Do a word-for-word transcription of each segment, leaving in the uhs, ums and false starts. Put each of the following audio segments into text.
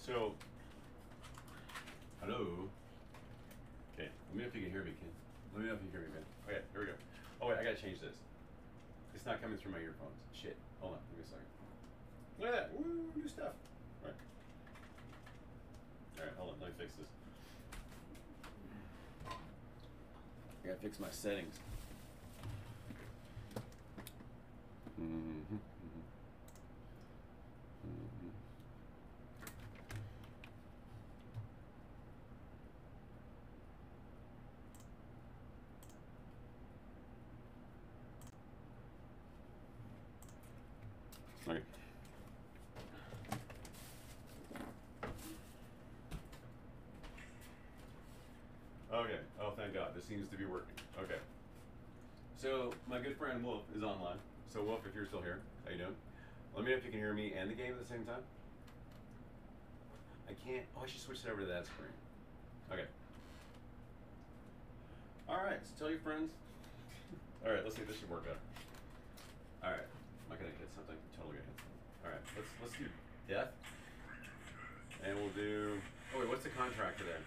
So, hello. Okay, let me know if you can hear me, Ken. Let me know if you can hear me, Ben. Okay, here we go. Oh wait, I gotta change this. It's not coming through my earphones. Shit. Hold on, give me a second. Look at that. Woo, new stuff. All right. All right, hold on. Let me fix this. I gotta fix my settings. Mm-hmm. Mm-hmm. Mm-hmm. Okay. Okay. Oh, thank God. This seems to be working. Okay. So my good friend Wolf is online. So Wolf, if you're still here, how you doing? Let me know if you can hear me and the game at the same time. I can't. Oh, I should switch it over to that screen. Okay. All right. So tell your friends. All right. Let's see if this should work better. All right. Am I gonna hit something? I'm totally gonna hit something. All right. Let's let's do death, and we'll do. Oh wait, what's the contract today?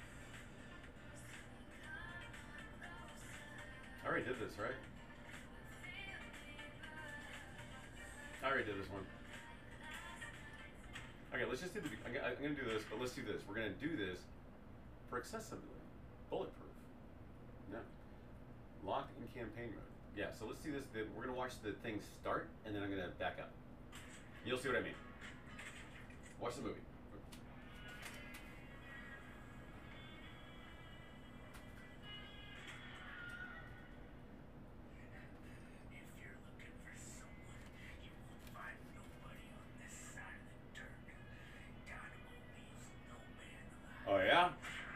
I already did this, right? I already did this one. Okay, let's just do the. I'm gonna do this, but let's do this. We're gonna do this for accessibility, bulletproof. No, locked in campaign mode. Yeah, so let's do this. We're gonna watch the thing start, and then I'm gonna back up. You'll see what I mean. Watch the movie. Oh yeah?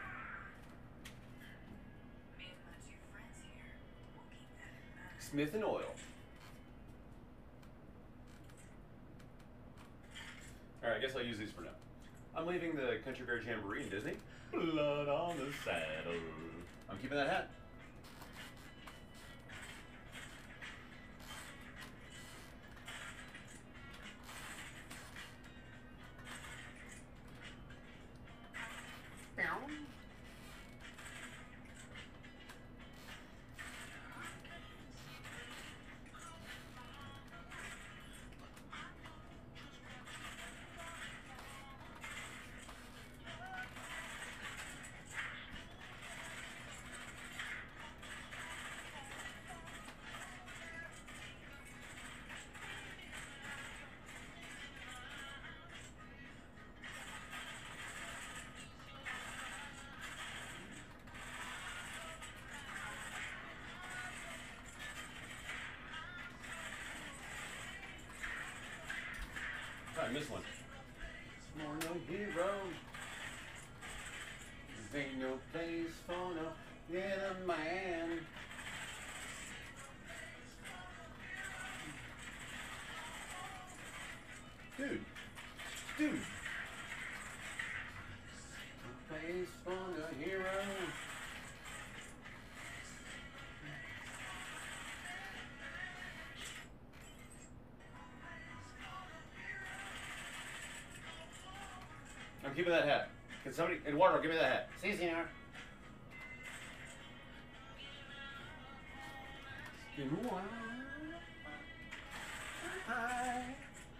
Smith and Oil. Alright, I guess I'll use these for now. I'm leaving the Country Bear Jamboree in Disney. Blood on the saddle. I'm keeping that hat. I missed one. More no hero. This ain't no place for no little man. Dude. Dude. No place for no hero. I'm keeping that hat. Can somebody, Eduardo, give me that hat. Si, senor. Hi.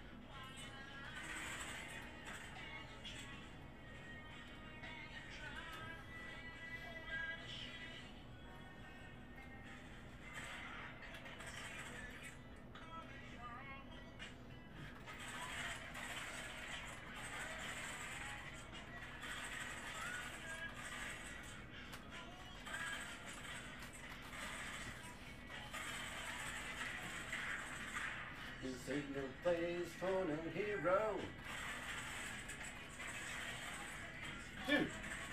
This ain't no place for no hero. Dude.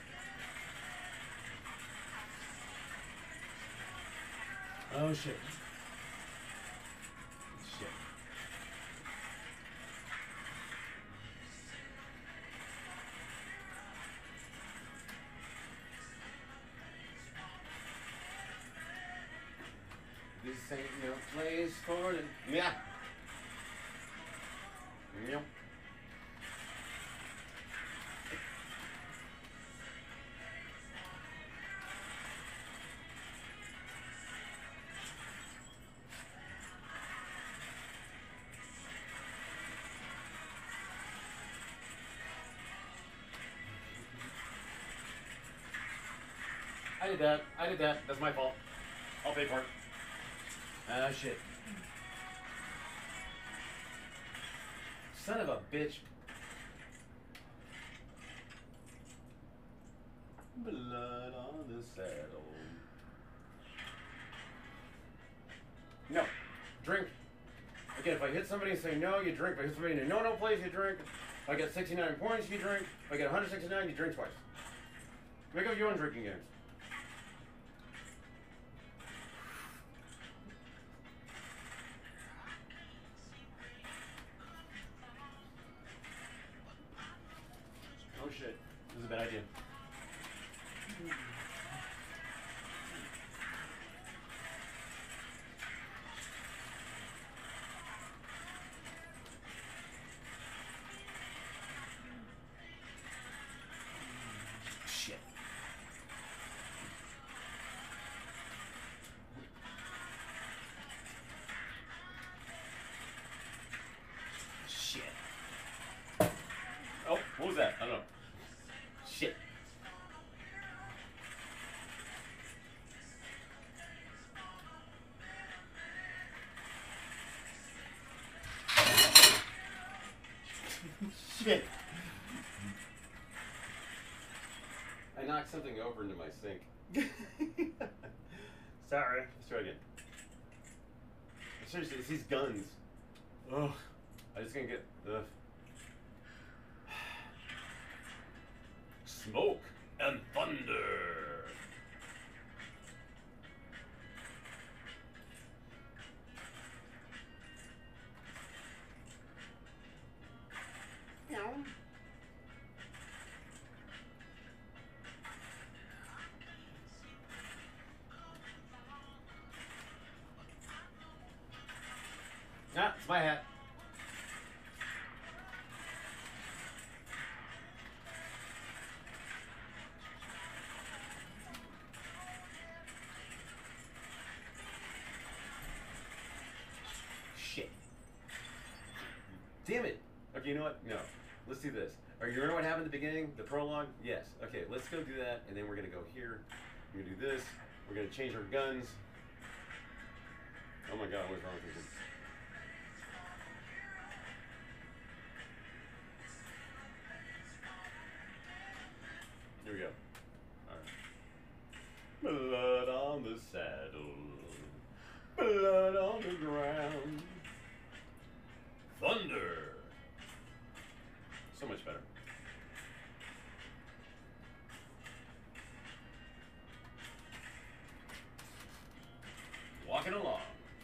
Oh shit. Shit. This ain't no place for the. Yeah. Yep. did that. I did that. That's my fault. I'll pay for it. Ah, shit. Son of a bitch. Blood on the saddle. No. Drink. Again, if I hit somebody and say no, you drink. If I hit somebody in a no-no place, you drink. If I get sixty-nine points, you drink. If I get one hundred sixty-nine, you drink twice. Make up your own drinking games. Oh shit. This is a bad idea. Shit. Shit. Oh, what was that? I don't know. Shit. Shit. I knocked something over into my sink. Sorry. Let's try again. Seriously, it's these guns. Ugh. I'm just gonna get ugh. Smoke and thunder. No. Ah, it's my hat. Shit. Damn it. Okay, you know what? No. Let's do this. Are you remember what happened at the beginning? The prologue? Yes. Okay, let's go do that, and then we're going to go here. We're going to do this. We're going to change our guns. Oh my god, what's wrong with this? Here we go. Alright. Blood on the saddle. Blood on the ground. Thunder. So much better. Walking along.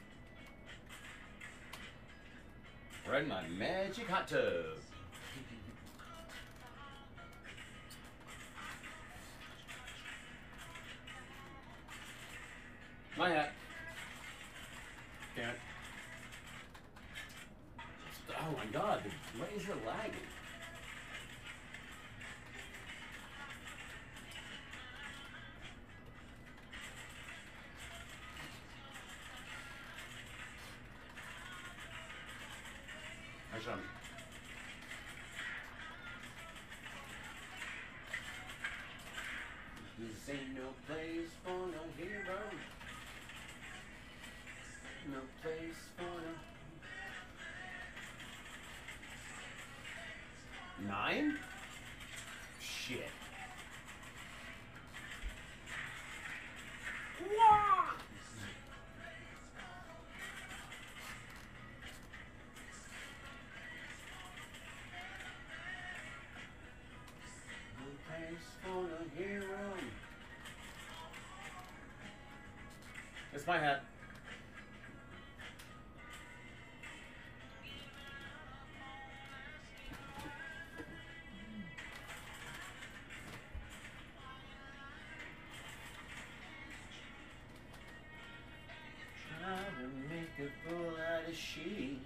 We're in my magic hot tub. My hat. Damn it. Oh my god, why is it lagging? Actually, I'm This ain't no place for no hero. No place for no... Nine? Shit. Wah! No place for no hero. It's my hat. A fool out of she.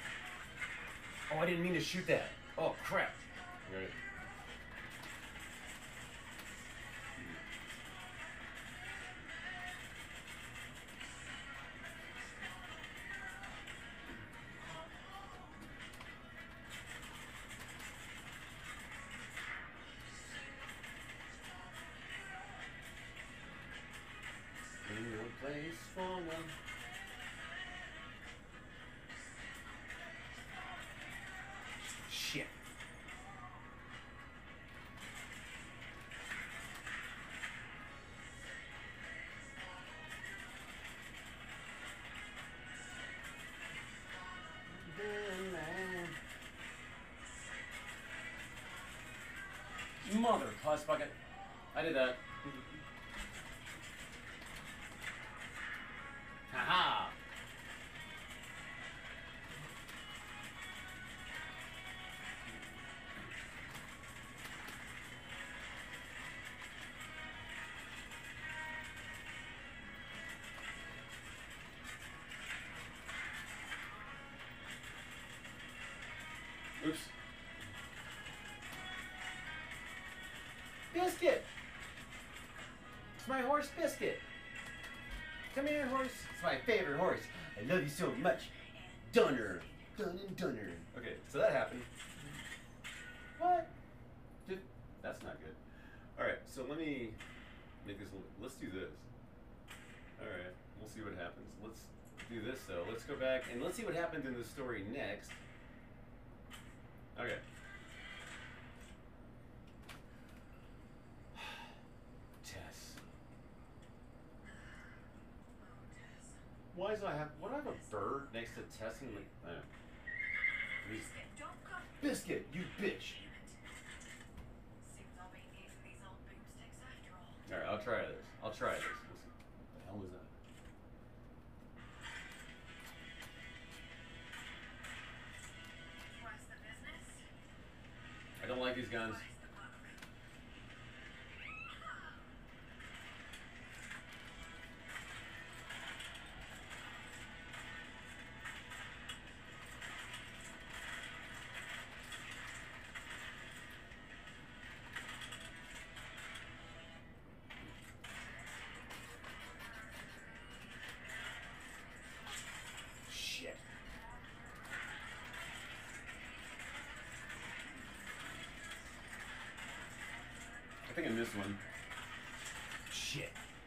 Oh, I didn't mean to shoot that. Oh, crap. Right. Mother puss bucket. I did that. Haha. Oops. Biscuit! It's my horse, Biscuit. Come here, horse. It's my favorite horse. I love you so much. Dunner. Dun and Dunner. Okay, so that happened. What? Did, that's not good. Alright, so let me make this a little, let's do this. Alright, we'll see what happens. Let's do this though. Let's go back and let's see what happened in the story next. Okay. Tess. Why do I have? Why do I have a bird next to Tess and like? I don't know. Biscuit, don't come. Biscuit, you bitch. Seems I'll be needing these old boomsticks after all. All right, I'll try this. I'll try this. We'll see. What the hell was that? What's the business? I don't like these guns. What's the buck? Shit. I think I missed one. Shit.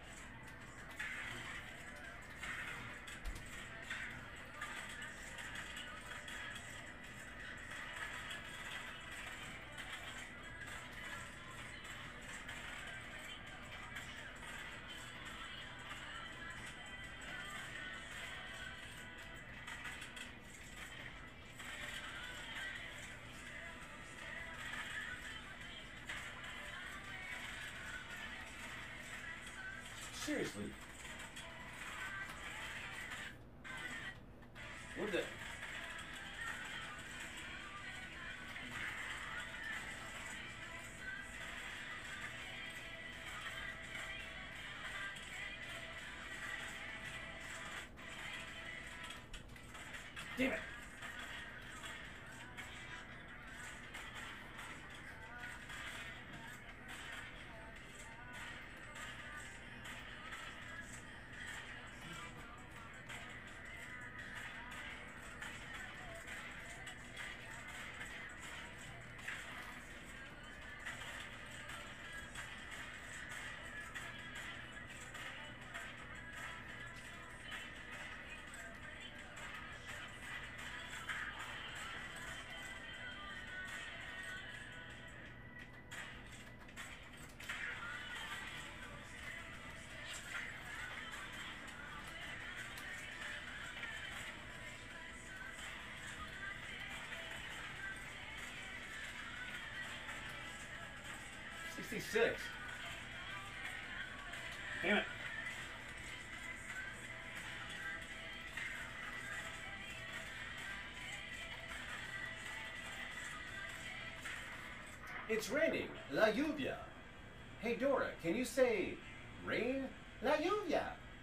Seriously. What the? Damn it. sixty-six. Damn it. It's raining. La lluvia. Hey Dora, can you say rain? La lluvia.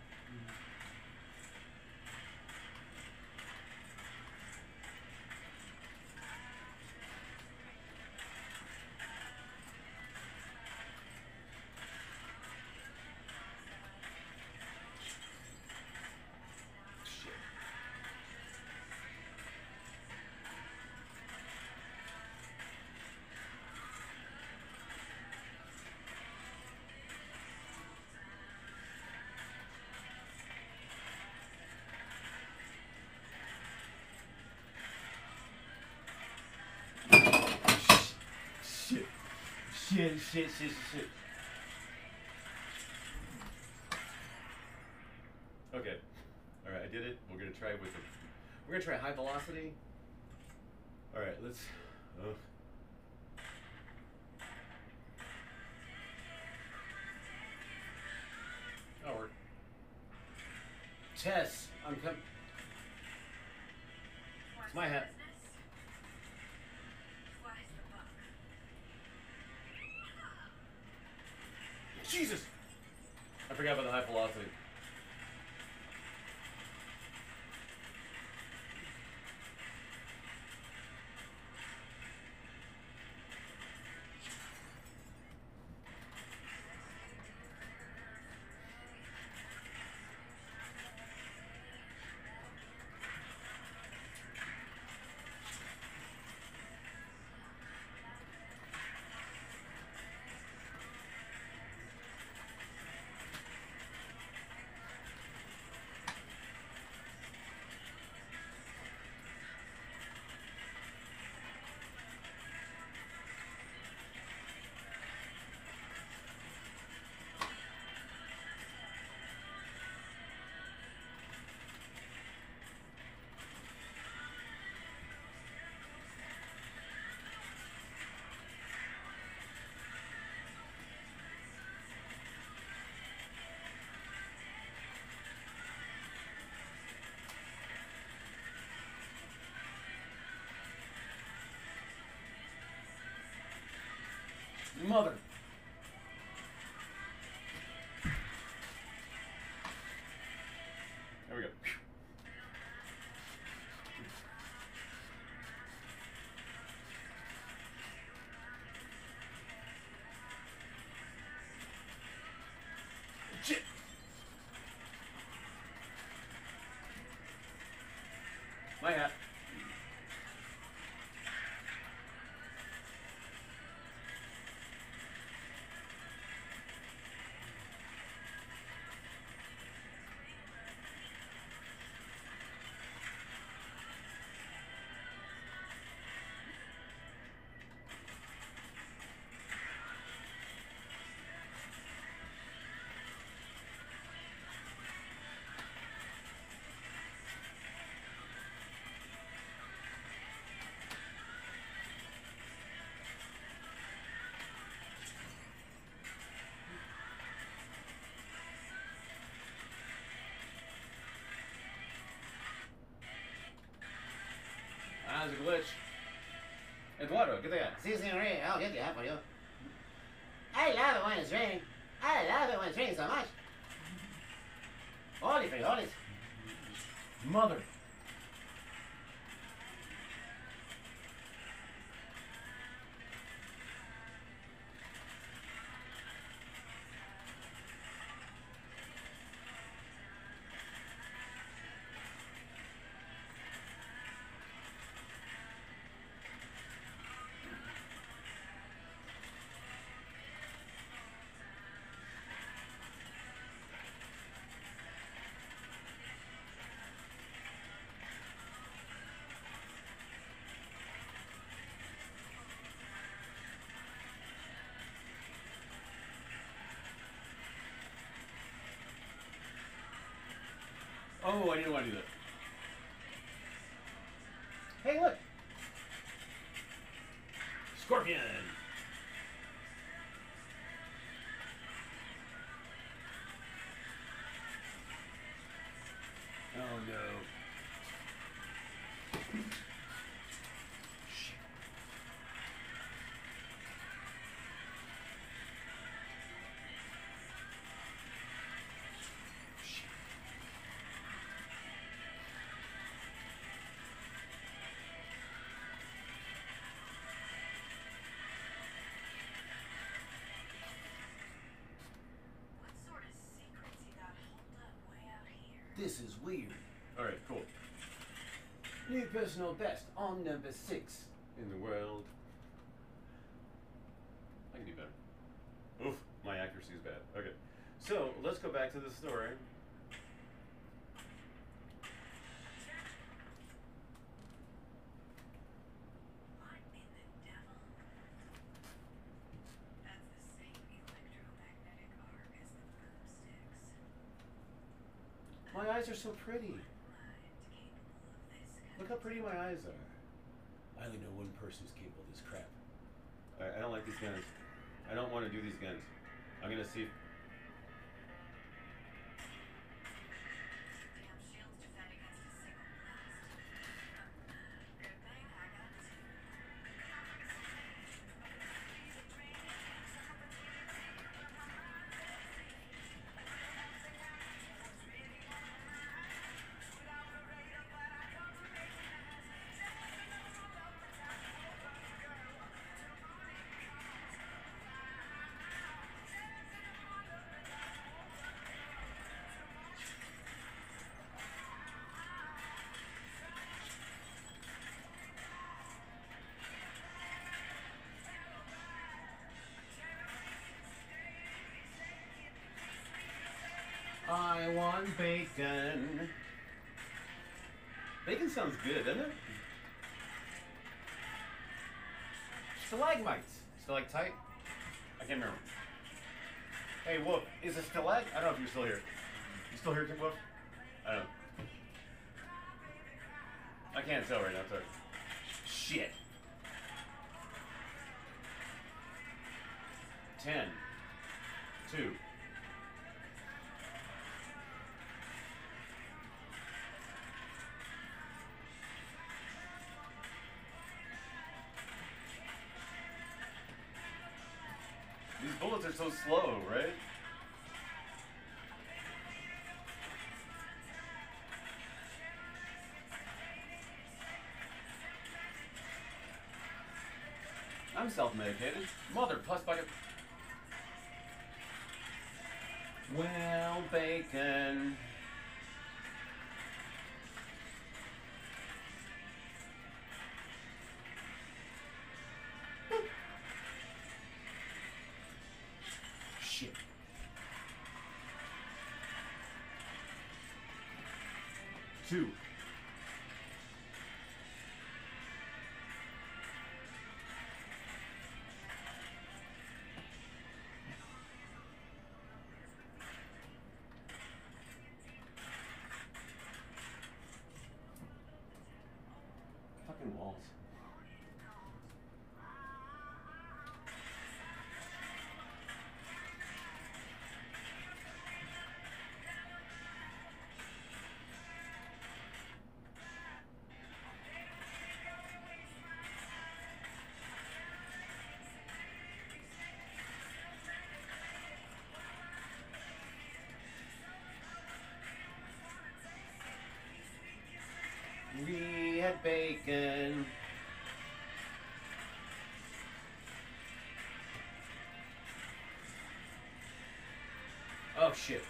Shit, shit, shit, shit. Okay. Alright, I did it. We're gonna try with it. We're gonna try high velocity. Alright, let's. Uh, Tess, I'm coming. It's my hat. Jesus! I forgot about the high velocity. Mother. There we go. Shit. My hat. Ah, there's a glitch. Eduardo, get that. Si, señor, I'll get that for you. I love it when it's raining. I love it when it's raining so much. Holy frijoles. Mother. Oh, I didn't want to do that. Hey, look. Scorpion. Oh no. Shit. Shit. What sort of secrets you got holed up way out here? This is weird. All right, cool. New personal best on number six. In the world. I can do better. Oof, my accuracy is bad. Okay. So let's go back to the story. What in the devil? That's the same electromagnetic arc as the boomsticks. My eyes are so pretty. Mind capable of this kind Look how pretty my eyes are. I only know one person who's capable of this crap. I, I don't like these guns. I don't want to do these guns. I'm gonna see. damn bacon. Bacon sounds good, doesn't it? Stalagmites. Stalactite? I can't remember. Hey, Wolf, is it stalag? I don't know if you're still here. You still here, Wolf? I don't know. I can't tell right now, sorry. Shit. Ten. Two. These bullets are so slow, right? I'm self-medicated. Mother plus bucket. Well, bacon. Shit. Two. Fucking walls. We had bacon. Oh shit.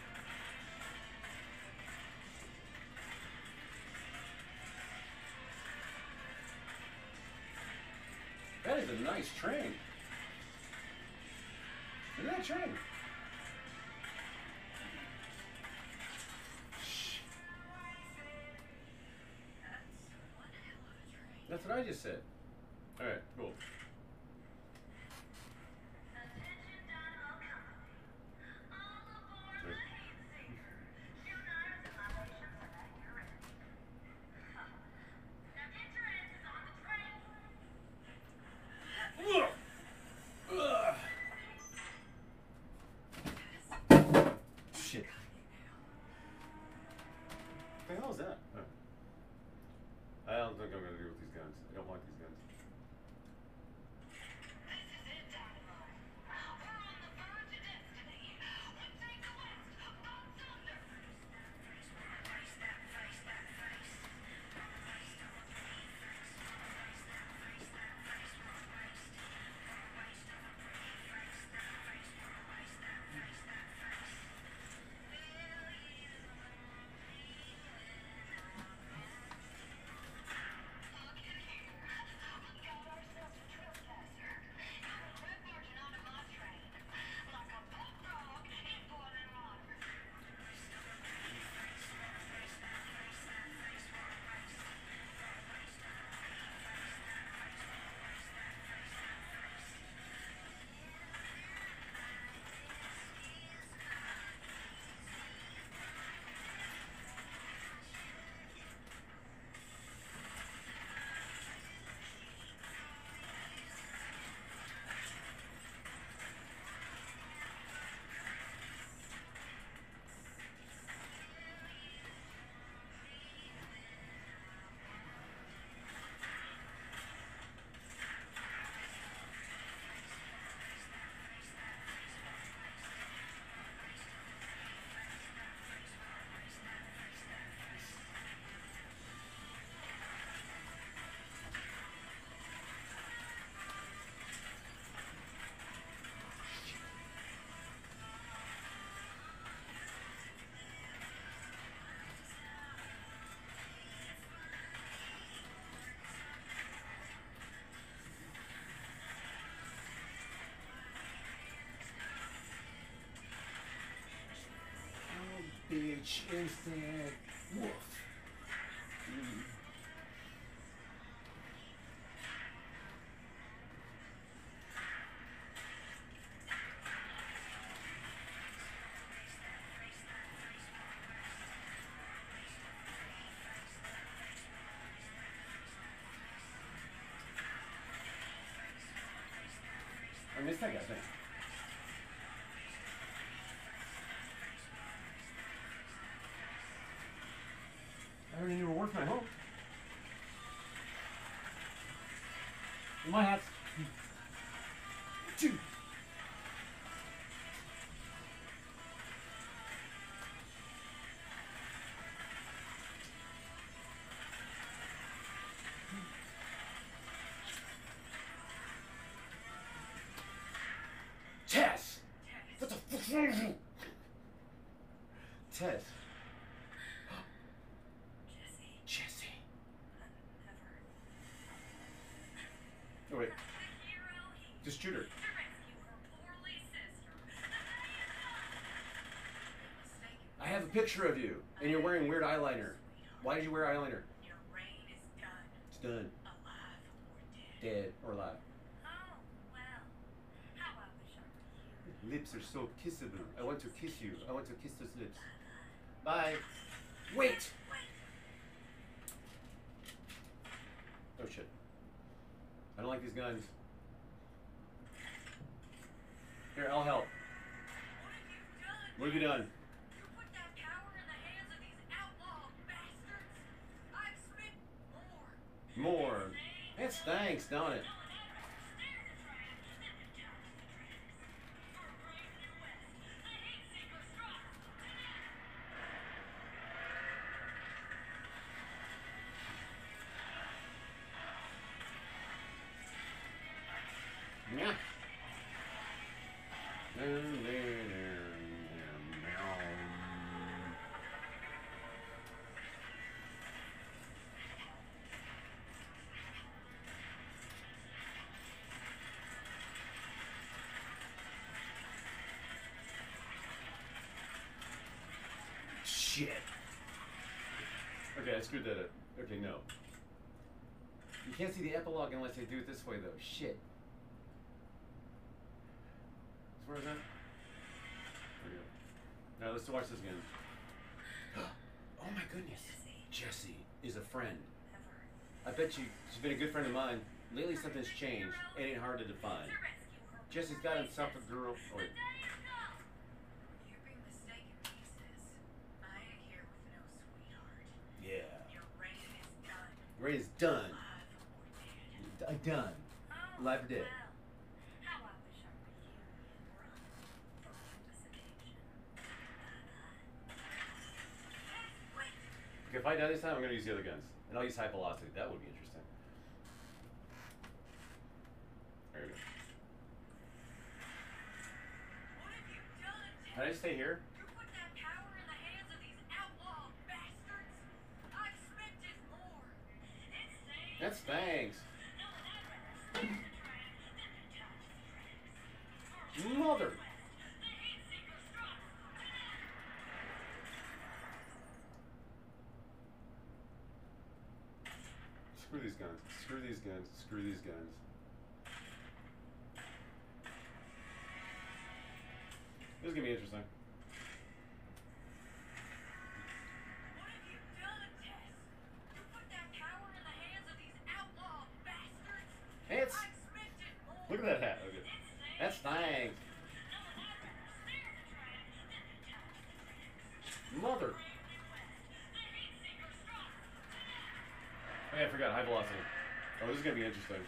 That is a nice train. Look at that train. That's what I just said. All right, cool. Shit. What the hell is that? Oh. I don't think I'm going to do with these guns. I don't like these guns. Rage instant. Woof. Mm. I missed that guy, thanks. I already knew where work my home. My hats. Two. Tess! What the fuck? Tess. Jesse. Jesse. Never. Oh wait, The hero he just shoot her. to rescue her poorly sister. Mistaken. I have a picture of you, and you're wearing weird eyeliner. Why did you wear eyeliner? Your reign is done. It's done. Alive or dead. Dead or alive. Oh, well. How I wish I were you. Lips are so kissable. I want to kiss you. I want to kiss those lips. Bye. Wait! Oh shit. I don't like these guns. Here, I'll help. What have you done? What have you done? You put that power in the hands of these outlaw bastards. I expect more. More. It stinks, don't it? Yeah. Shit. Okay, I screwed that up. Okay, no. You can't see the epilogue unless I do it this way, though. Shit. So where is that? There we go. Now let's watch this again. Oh my goodness. Jessie is a friend. I bet you she's been a good friend of mine. Lately something's changed. It ain't hard to define. Jessie's got himself a girl. Oh, wait. You've been mistaken, pieces. I ain't here with no sweetheart. Yeah. Your reign is done. Ray is done. Alive or dead. D- done. Oh, Alive or dead. well. How I wish I were you and run from this occasion. Wait. Okay, if I die this time, I'm gonna use the other guns. And I'll use high velocity. That would be interesting. There we go. What have you done, Can I just stay here? You put that power in the hands of these outlaw bastards. I expected more. It's That's thanks. Mother. Screw these guns. Screw these guns. Screw these guns. This is gonna be interesting. What have you done, Tess? You put that power in the hands of these outlaw bastards. It's. I expected more. Look at that hat. Okay. That's thanks. Mother. Hey, I forgot high velocity. Oh, this is gonna be interesting.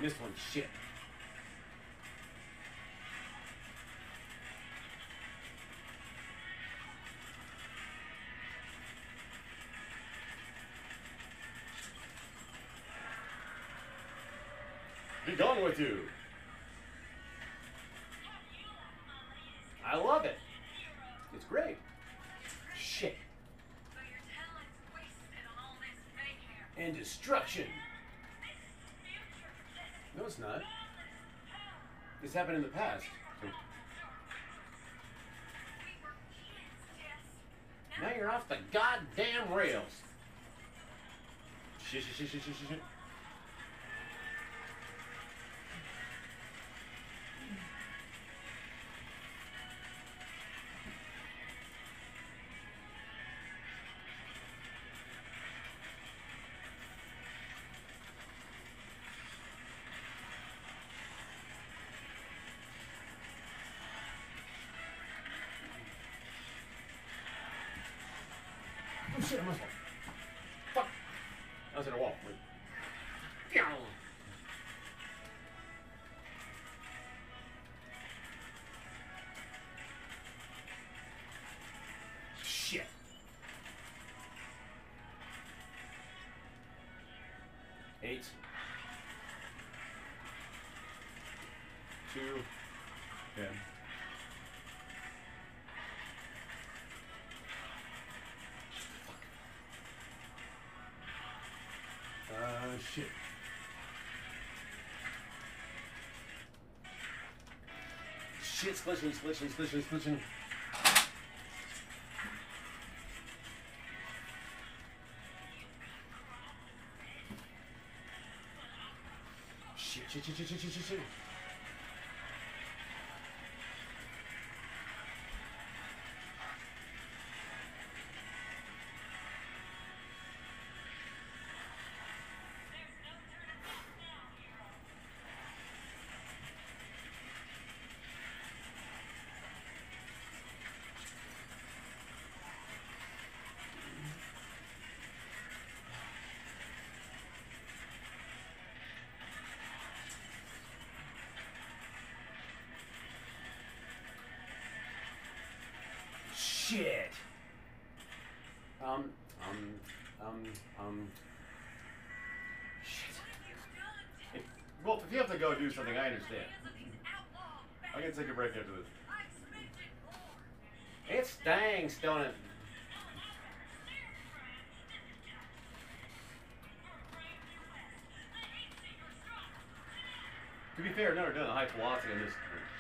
Missed one. Shit. Be gone with you. I love it. It's great. Shit. But your talent's wasted on all this mayhem. And destruction. This is future. No, it's not. This happened in the past. So We were kids, Jess. Now you're off the goddamn rails. shit, shit, shit, shit, shit, shit, shit. Oh shit, I must have. Fuck! I was in a wall. Wait. Pew! Shit. Eight. Two. Ten. Uh, shit. Shit, splishing, splishing, splishing, splishing. Shit, shit, shit, shit, shit, shit, shit, shit. Shit. Um, um, um, um. Shit. If, well, if you have to go do something, I understand. I can take a break after this. It stinks, don't it? To be fair, I've never done a high velocity on this.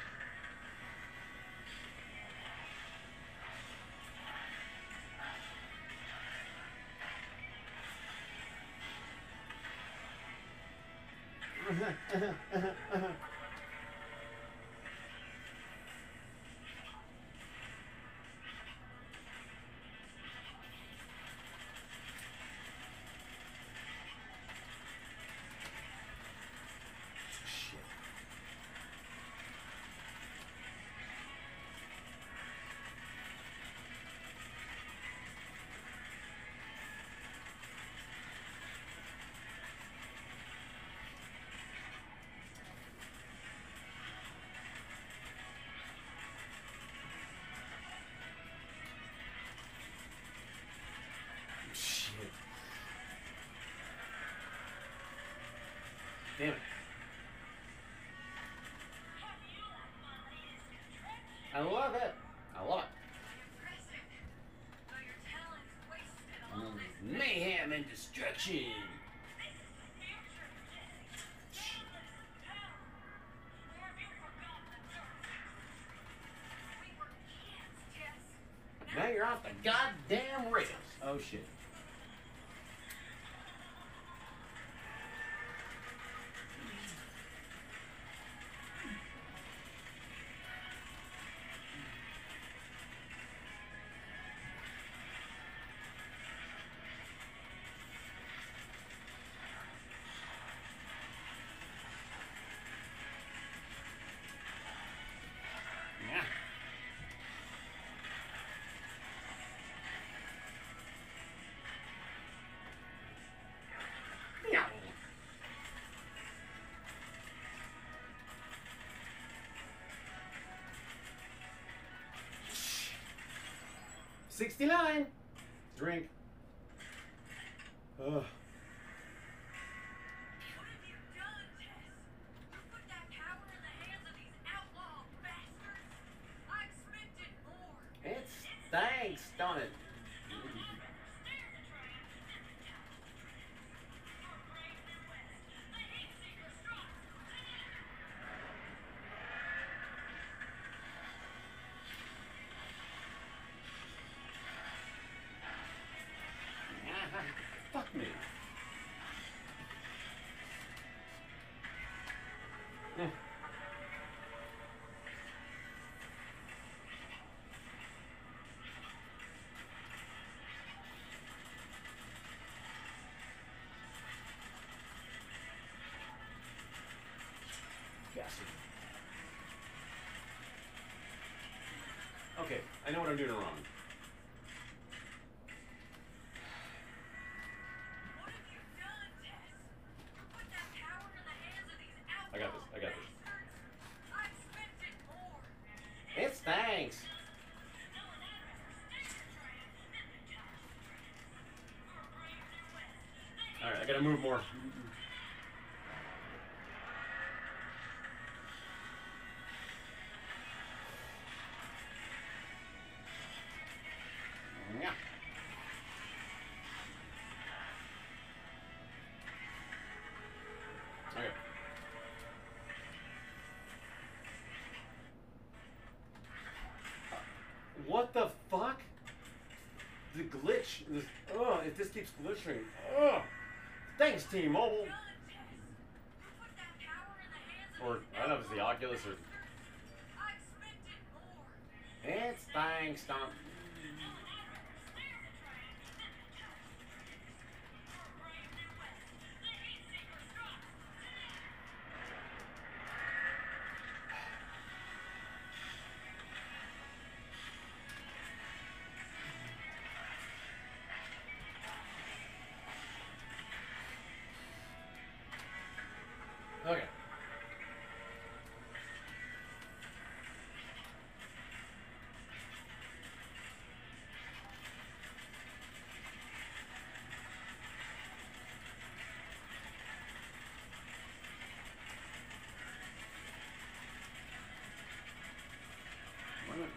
Shit. Damn it. I love it. I love it. Mm, mayhem and destruction. Now you're off the goddamn rails. Oh shit. sixty-nine. Drink. Ugh. What have you done, Tess? You put that power in the hands of these outlaw bastards? I expected more. It stinks, don't it? Fuck me. Mm. Bastard. Okay, I know what I'm doing wrong. What have you done, Tess? You put that power in the hands of these outlaw I got this, I got this. bastards? I expected more. It stinks. Alright, I gotta move more. Yeah. Okay. What the fuck? The glitch. This, oh, it just keeps glitching. Oh. Thanks, T-Mobile. Or, I don't know if it's the Oculus or... I expected more. It stinks, don't... Okay. Why not?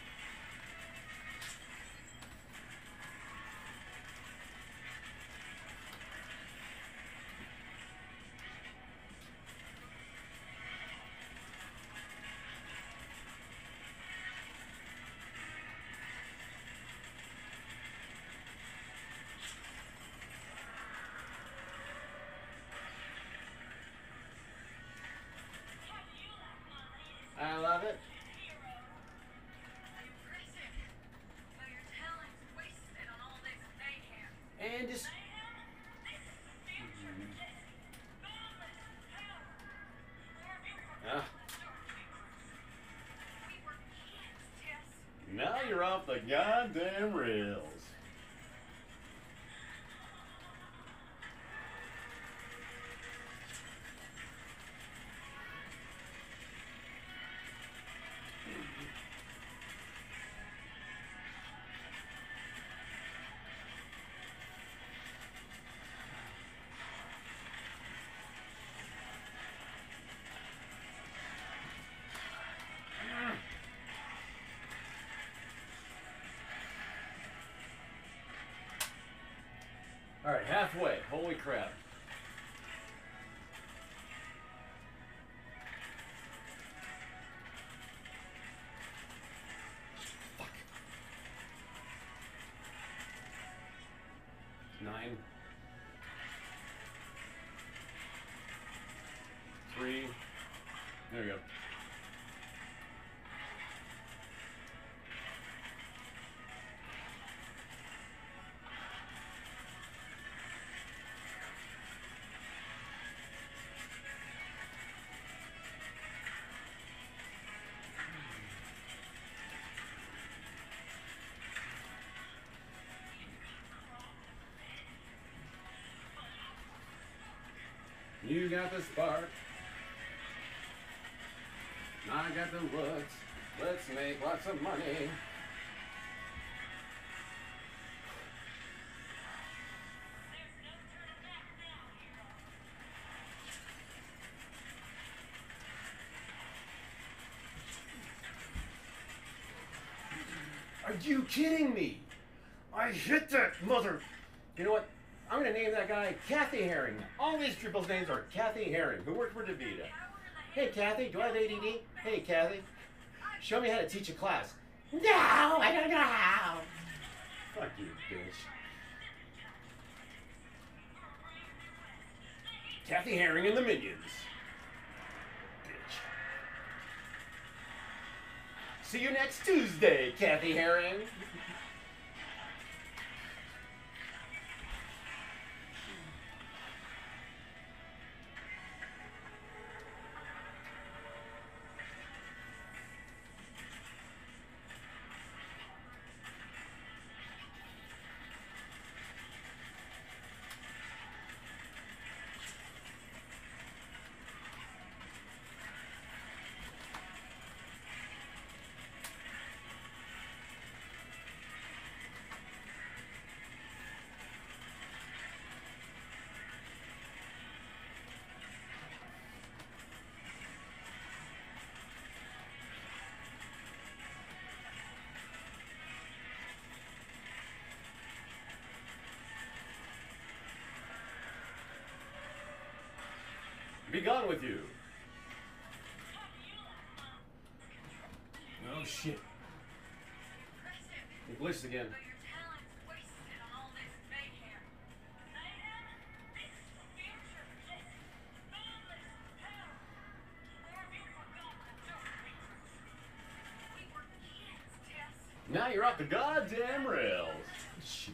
I love it. Impressive. But your talent's wasted on all this mayhem. And just... Mayhem? This is the future. This boundless power. Or have you forgotten Ah. the start to be crucial? We were kids, Tess. Now you're off the goddamn rails. All right, halfway. Holy crap. Fuck. Nine. Three. There we go. You got the spark. I got the looks. Let's make lots of money. Are you kidding me? I hit that mother. You know what? I'm gonna name that guy Kathy Herring. All these people's names are Kathy Herring, who worked for DaVita. Hey Kathy, do I have A D D? Hey Kathy, show me how to teach a class. No, I don't know how. Fuck you, bitch. Kathy Herring and the Minions. Bitch. See you next Tuesday, Kathy Herring. Be gone with you. Oh shit. He glitched again. But your talent's wasted on all this mayhem. Mayhem? This is the future. This boundless power. Or have you forgotten the dark reasons? We were kids, Tess. Now you're off the goddamn rails. Shit.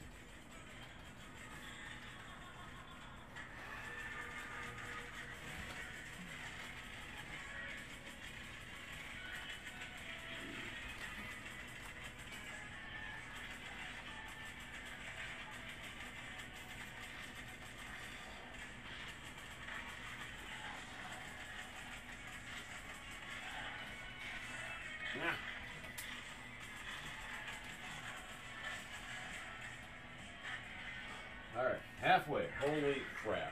Alright, halfway. Holy crap.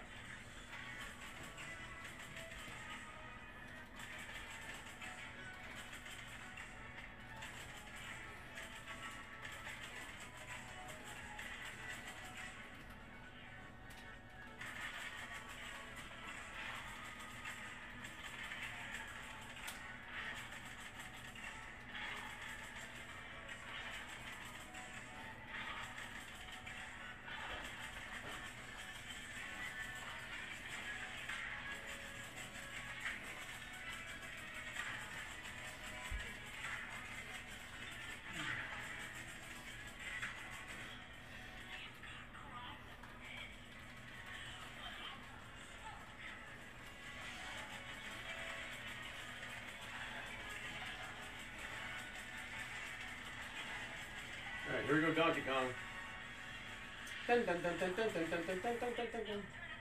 Alright, here we go, Donkey Kong. Dun, dun, dun, dun, dun, dun, dun, dun, dun, dun, dun, dun.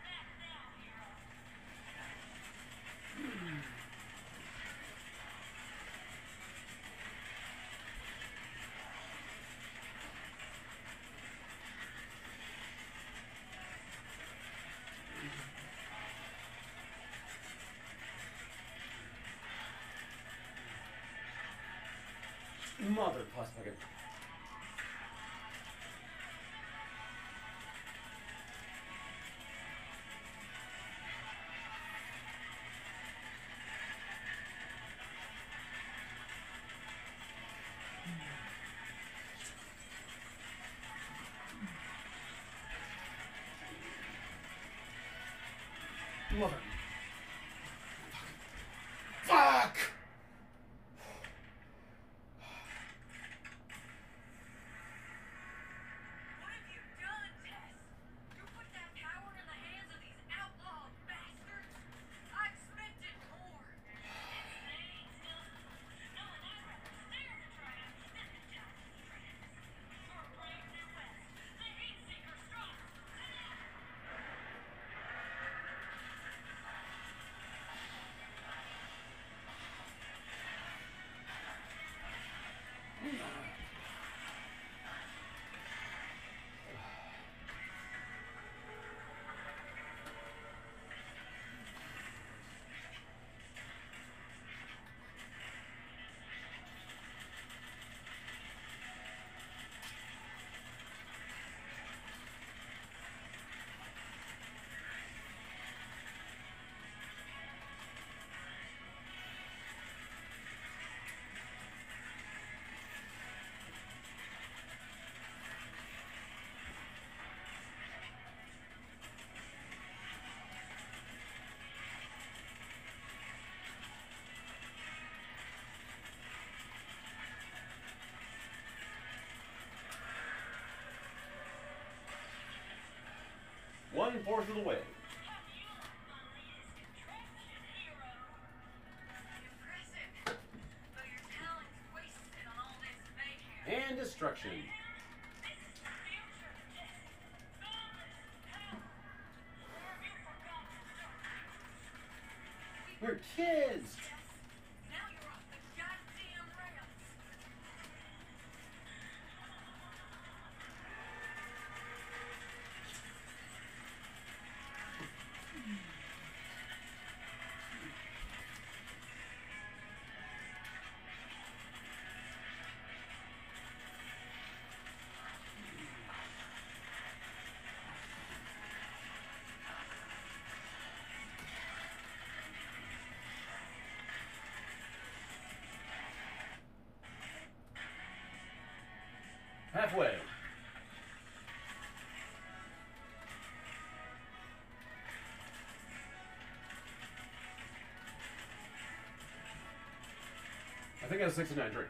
Mother plus fucking. Mother. Fuck! What have you done, Tess? You put that power in the hands of these outlaw bastards? I expected more. Insane stuff. No, and I'd rather stare to try out than to die in trance. For a brave new west, the heat seeker strikes. one fourth of the way. Impressive. But your talent's wasted on all this mayhem. And destruction. This is the future. Hell. Or have you forgotten? We're kids. Now you're off the goddamn rails. Halfway. I think that's sixty-nine. Drink.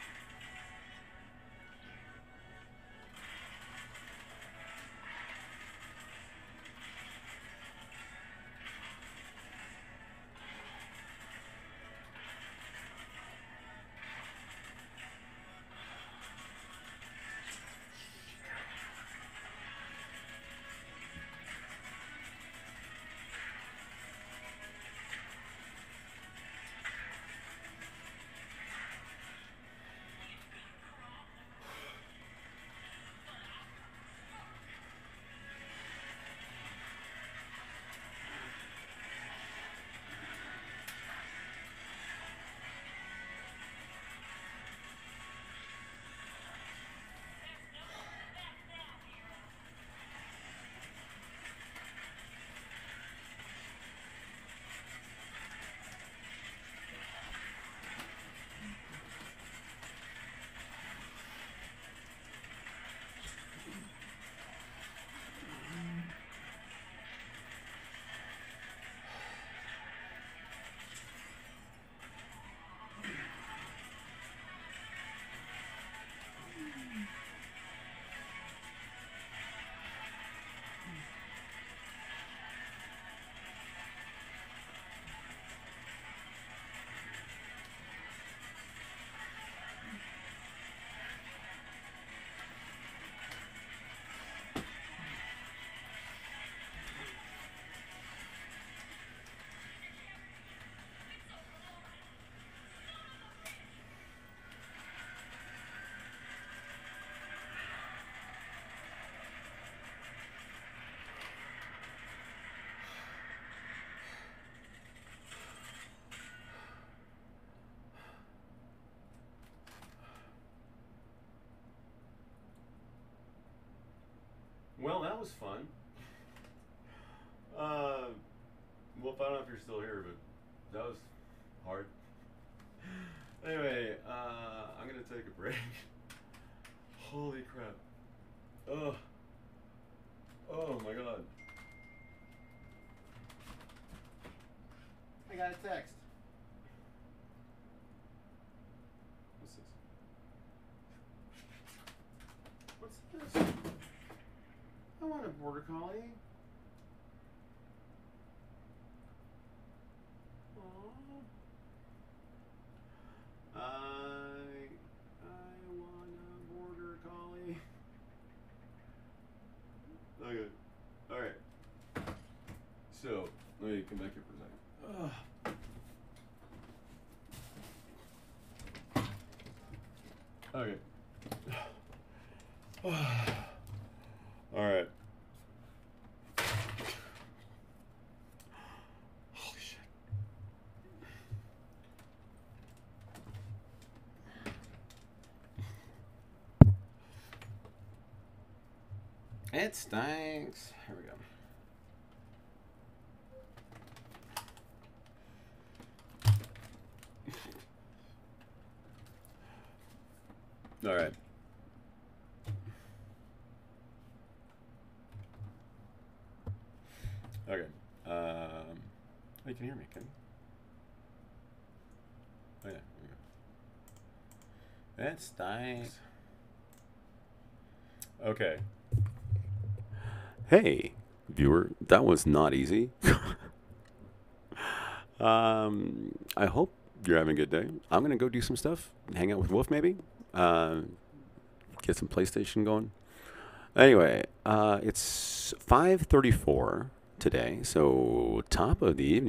Well, that was fun. Uh, Wolf, I don't know if you're still here, but that was hard. Anyway, uh, I'm gonna take a break. Holy crap. Oh. Oh my god. I got a text. What's this? What's this? I want a border collie. Aww. I I want a border collie. Okay. All right. So let me come back here for a second. Ugh. Okay. All right. Holy shit. It stinks. Here we go. All right. Okay. Um, oh, you can hear me, can you? Oh, yeah. There we go. It stinks. Okay. Hey, viewer. That was not easy. um, I hope you're having a good day. I'm going to go do some stuff, hang out with Wolf maybe, uh, get some PlayStation going. Anyway, uh, it's five thirty-four today, so top of the evening.